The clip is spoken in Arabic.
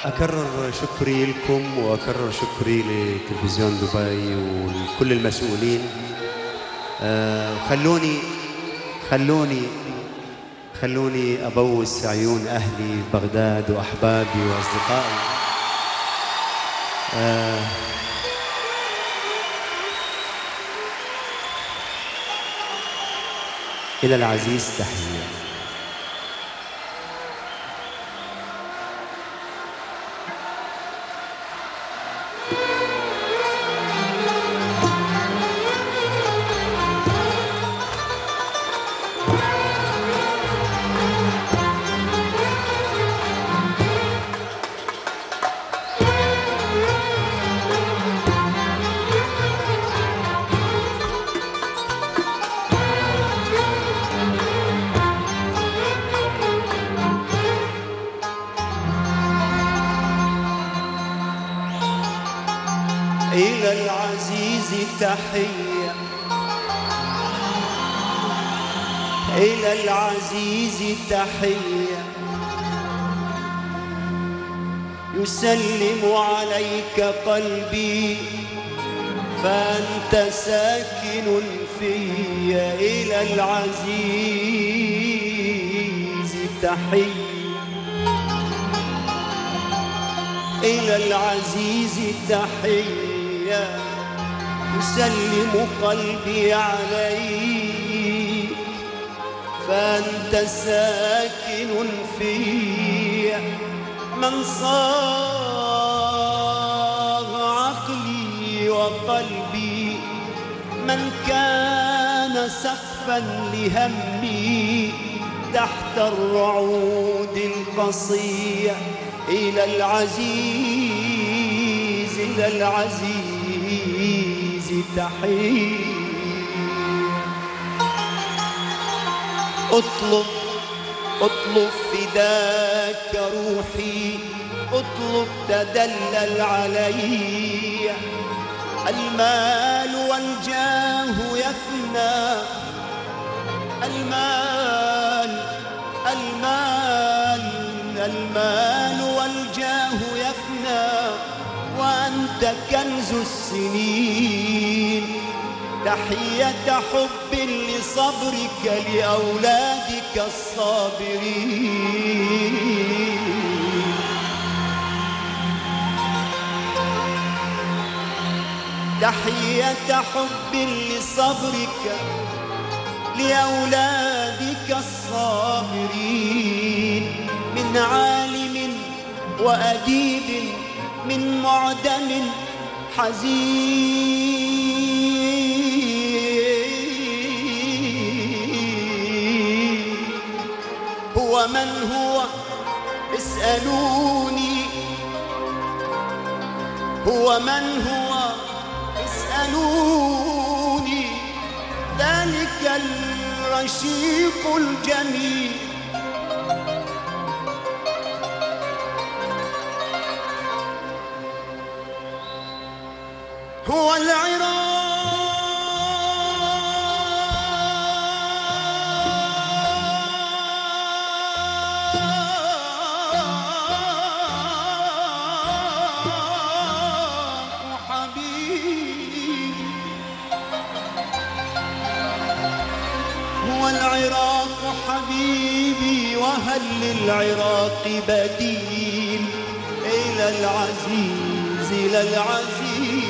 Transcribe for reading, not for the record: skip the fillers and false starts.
أكرر شكري لكم وأكرر شكري لتلفزيون دبي ولكل المسؤولين. خلوني أبوس عيون أهلي بغداد وأحبابي وأصدقائي. إلى العزيز تحية. إلى العزيز تحية، إلى العزيز تحية، يسلم عليك قلبي فأنت ساكن فيا. إلى العزيز تحية، إلى العزيز تحية، يسلم قلبي عليك فأنت ساكن فيا. من صاغ عقلي وقلبي، من كان سقفا لهمي تحت الرعود القصية. إلى العزيز، إلى العزيز تحية. اطلب فداك روحي، اطلب تدلل علي. المال والجاه يفنى، المال والجاه يفنى، وأنت كنز السنين. تحية حب لصبرك لأولادك الصابرين. تحية حب لصبرك لأولادك الصابرين. من عالم وأديب، من معدم حزين. هو من هو اسألوني، هو من هو اسألوني. ذلك الرشيق الجميل، هو العراق حبيبي، هو العراق حبيبي، وهل للعراق بديل؟ إلى العزيز، إلى العزيز